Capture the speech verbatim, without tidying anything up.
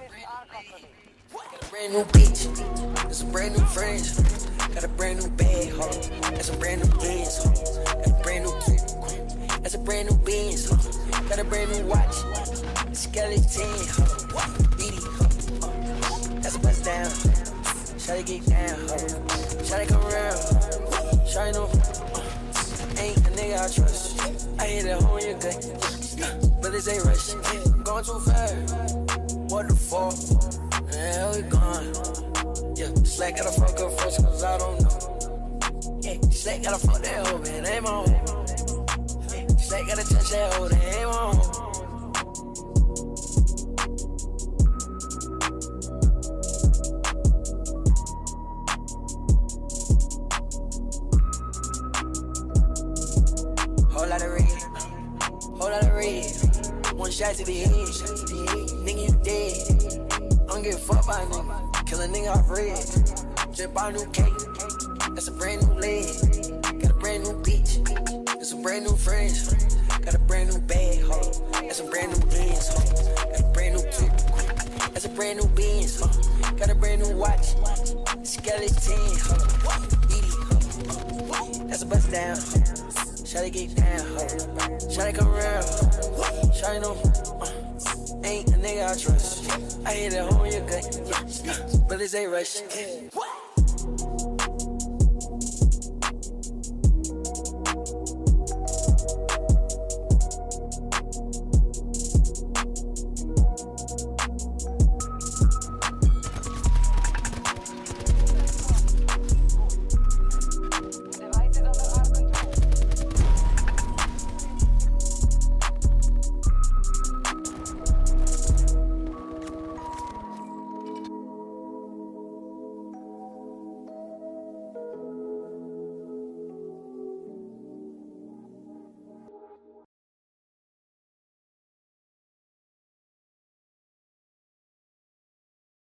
Got a brand new bitch, got some brand new friends. Got a brand new bag, ho. Got some brand new bands, ho. Got a brand new kid. That's a brand new Benz, ho. Got a brand new watch. Skeleton, ho. Beady, ho. That's a bust down. Shawty get down, ho. Shawty come around. Shawty know, uh, ain't a nigga I trust. I hit a hole in your gut, but this ain't rush. Going too fast. What the fuck? Yeah, we gone. Yeah, Slack gotta fuck up first, cause I don't know. Yeah, Slack gotta fuck that hoe, man, ain't my home. Yeah, Slack gotta touch that hoe, that ain't my home. Whole lot of red, whole lot of red. One shot to the head, nigga you dead. I don't give a fuck by a nigga, kill a nigga off red. Just bought a new cake, that's a brand new leg. Got a brand new bitch, that's some brand new friends. Got a brand new bag, ho, that's some brand new bands, ho. Got a brand new kid, that's a brand new Benz, ho. Got a brand new watch, skeleton, ho. Beady, ho, that's a bust down. Shawty get down, ho. Shawty come around, Shawty know, uh, ain't a nigga I trust. I hit a hole in your gut, but this ain't rush.